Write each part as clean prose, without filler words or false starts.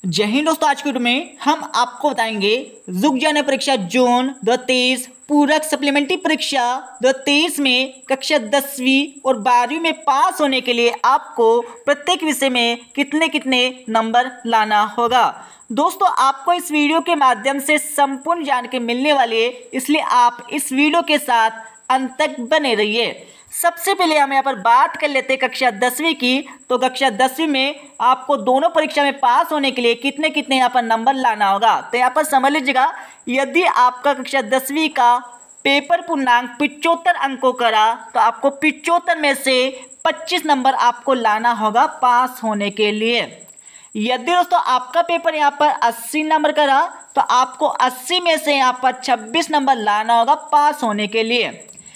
जय हिंद दोस्तों। आज की वीडियो में हम आपको बताएंगे रुक जाने परीक्षा जून 2023 पूरक सप्लीमेंट्री परीक्षा 2023 में कक्षा 10वीं और 12वीं में पास होने के लिए आपको प्रत्येक विषय में कितने कितने नंबर लाना होगा। दोस्तों आपको इस वीडियो के माध्यम से संपूर्ण जानकारी मिलने वाली है, इसलिए आप इस वीडियो के साथ अंत तक बने रहिए। सबसे पहले हम यहाँ पर बात कर लेते हैं कक्षा 10वीं की। तो कक्षा 10वीं में आपको दोनों परीक्षा में पास होने के लिए कितने कितने यहाँ पर नंबर लाना होगा। तो यहाँ पर समझ लीजिएगा, यदि आपका कक्षा 10वीं का पेपर पूर्णांक 75 अंकों का रहा तो आपको 75 में से 25 नंबर आपको लाना होगा पास होने के लिए। यदि दोस्तों आपका पेपर यहाँ पर 80 नंबर का रहा तो आपको 80 में से यहाँ पर 26 नंबर लाना होगा पास होने के लिए।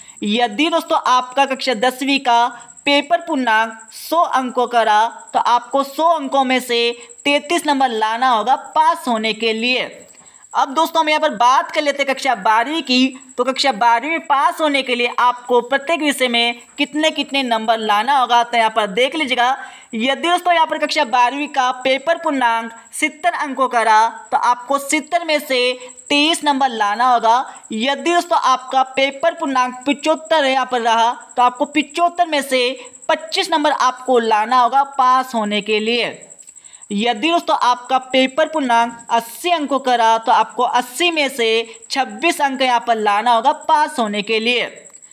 यदि दोस्तों आपका कक्षा 10वीं का पेपर पूर्णांक 100 अंकों का रहा तो आपको 100 अंकों में से 33 नंबर लाना होगा पास होने के लिए। अब दोस्तों हम यहाँ पर बात कर लेते हैं कक्षा 12वीं की। तो कक्षा 12वीं में पास होने के लिए आपको प्रत्येक विषय में कितने कितने नंबर लाना होगा। तो यहाँ पर देख लीजिएगा, यदि दोस्तों यहाँ पर कक्षा 12वीं का पेपर पूर्णांक 70 अंकों का रहा तो आपको 70 में से 23 नंबर लाना होगा। यदि दोस्तों आपका पेपर पूर्णांक 75 यहाँ पर रहा तो आपको 75 में से 25 नंबर आपको लाना होगा पास होने के लिए। यदि दोस्तों आपका पेपर पूर्णांक 80 अंकों का रहा तो आपको 80 में से 26 अंक यहाँ पर लाना होगा पास होने के लिए।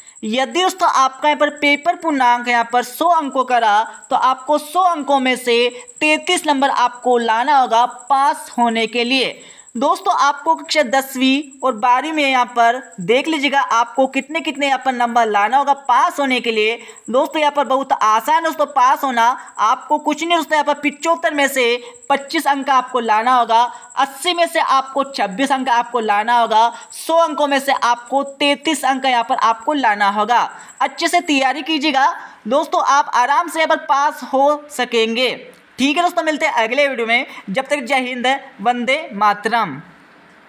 यदि दोस्तों आपका यहाँ पर पेपर पूर्णांक यहाँ पर 100 अंकों का रहा तो आपको 100 अंकों में से 33 नंबर आपको लाना होगा पास होने के लिए। दोस्तों आपको कक्षा 10वीं और 12वीं में यहाँ पर देख लीजिएगा आपको कितने कितने यहाँ पर नंबर लाना होगा पास होने के लिए। दोस्तों यहाँ पर बहुत आसान है दोस्तों पास होना। आपको कुछ नहीं दोस्तों, यहाँ पर 75 में से 25 अंक आपको लाना होगा, 80 में से आपको 26 अंक आपको लाना होगा, 100 अंकों में से आपको 33 अंक यहाँ पर आपको लाना होगा। अच्छे से तैयारी कीजिएगा दोस्तों, आप आराम से यहाँ पर पास हो सकेंगे। ठीक है दोस्तों, मिलते हैं अगले वीडियो में। जब तक जय हिंद, वंदे मातरम।